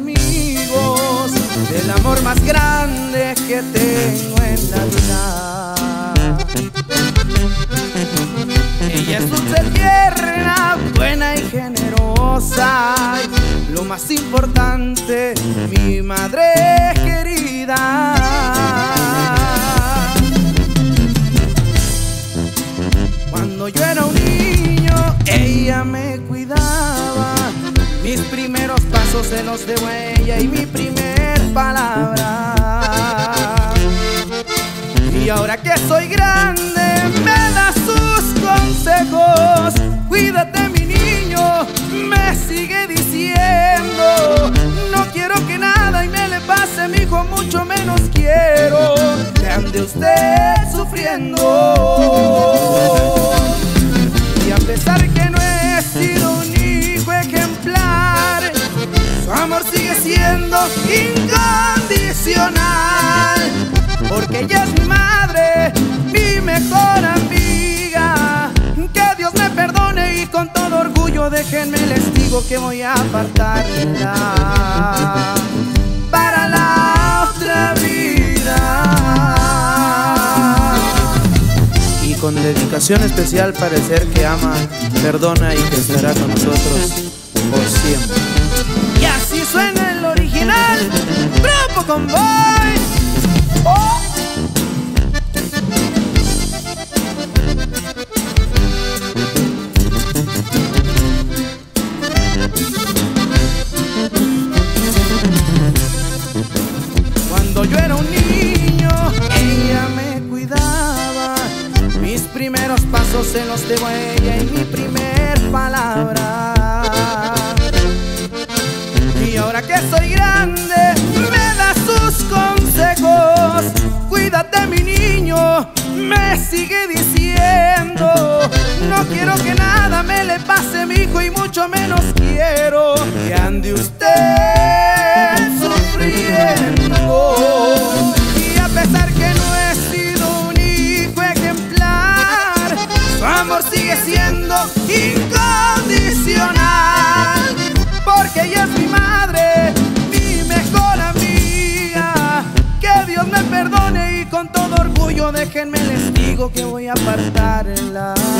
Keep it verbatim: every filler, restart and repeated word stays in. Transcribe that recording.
amigos del amor más grande que tengo en la vida. Ella es dulce, tierna, buena y generosa, y lo más importante, mi madre querida. Cuando yo era un niño, ella me cuidaba. Mis primeros pasos se los debo a ella y mi primer palabra. Y ahora que soy grande, me da sus consejos. Cuídate, mi niño, me sigue diciendo. No quiero que nada y me le pase, mijo, mucho menos quiero que ande usted sufriendo. Y a pesar que no he sido un hijo ejemplar, su amor sigue siendo incondicional, porque ella es mi madre, mi mejor amiga. Que Dios me perdone y con todo orgullo déjenme les digo que voy a apartarla para la otra vida. Y con dedicación especial para el ser que ama, perdona y que estará con nosotros por siempre. Y así suena el original Grupo Convoy. ¡Oh! Cuando yo era un niño, ella me cuidaba. Mis primeros pasos se los debo a ella y mi primer palabra. Y ahora que soy grande, me da sus consejos. Cuídate, mi niño, me sigue diciendo. No quiero que nada me le pase, mijo, y mucho menos quiero que ande usted sufriendo. Y a pesar que no he sido un hijo ejemplar, su amor sigue siendo incondicional, porque ella es mi madre, mi mejor amiga. Que Dios me perdone y con todo orgullo déjenme les digo que voy a apartarla